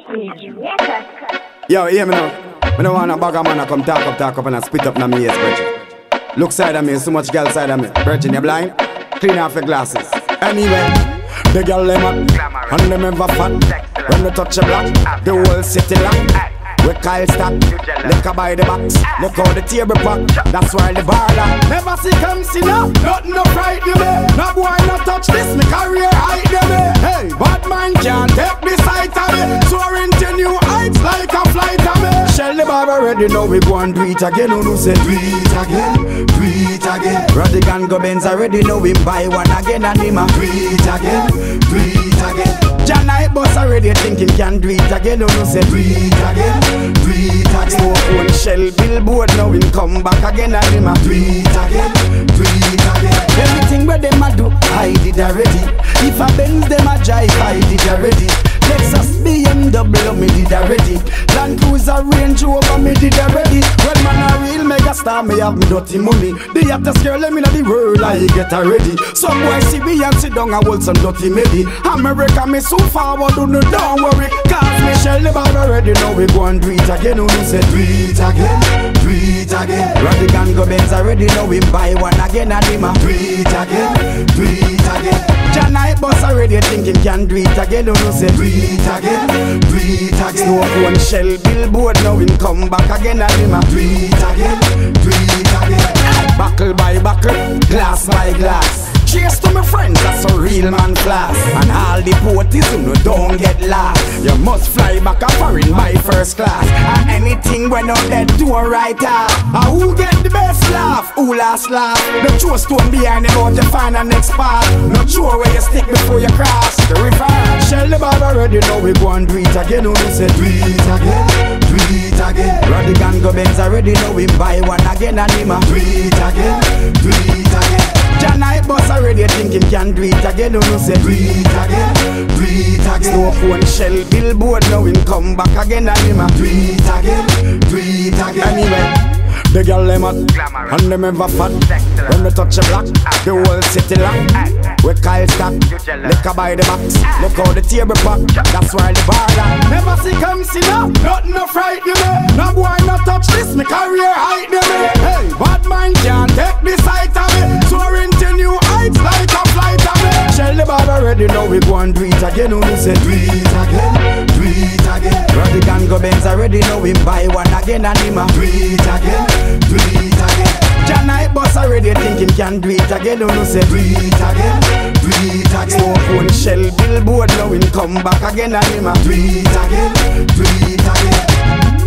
Yo, hear me now. I don't want a bag of man to come talk up and spit up na me ears, Virgin. Look side of me, so much girl side of me. Virgin, you blind? Clean off your glasses. Anyway, the girl them hot, and them ever fat. When they touch a block, the whole city lock. We Kyle stop, liquor by the box. Look how the table pack, that's why the bar lock. Never see come see now, nothing no frighten me. No boy no touch this, me career hide me. Hey, bad man can't take the sight of me. Soaring to new heights like a flight of me. Shelly Bob already know we go and do it again. Who say do it again, do it again. Radigan go Benz already know we buy one again. And him a do it again, do it again. John Knight boss already thinking can do it again. Who say do it again, do it again. Smoke one shell billboard now him come back again. And him a do it again, do it again. Everything where them a do, I did already. If a Benz them a drive, I did already. Lexus BMW me did already. Land Cruiser Range Rover me did already. Well man a real mega star, me have me dirty money. The hottest girl in the world I get already. Some boy see me and sit down and hold some dirty medi. America me so forward, don't worry. Cause me Shelly Bob already know we go and do it again. Who say do it again, do it again. Radigan go Benz already know we buy one again. And him a do it again, do it again. John Knight boss already thinking can do it again. Who say do it again, do it again. Smoke one shell billboard now him come back again. And him a do it again, do it again. Buckle by buckle, glass by glass. Cheers to my friends, that's a real man class. And all the poties who don't get lost. You must fly back a foreign by first class. And anything when out there do a right off. And who get the best laugh, who last laugh. No throw stone behind the boat to find the next path. No throw where you stick before you cross the river. Shelly Bob already know we go and do it again. Who say do it again, do it again. Radigan go Benz already know we buy one again. And him a do it again, do it again. John Knight boss already thinking can do it again. Who say do it again, do it again. Smoke one shell billboard now him come back again. And him a do it again, do it again. Anyway, the girl them hot, and them ever fat. When they touch a block, the whole city lock. We Kyle stop, liquor by the box. Look how the table pack, that's why the bar lock. Never see come see now, nothing no frighten me. No boy no touch this, me career hide me. Hey, bad man can't take the sight of me. Soaring to new heights like a flight of me. Shelly Bob already know we go and do it again. Who say do it again, do it again. Radigan go Benz already know we buy one again. And him a do it again, do it again. John Knight boss already thinking can do it again. Who say do it again, do it again. Smoke one shell billboard now him come back again. And him a do it again, do it again.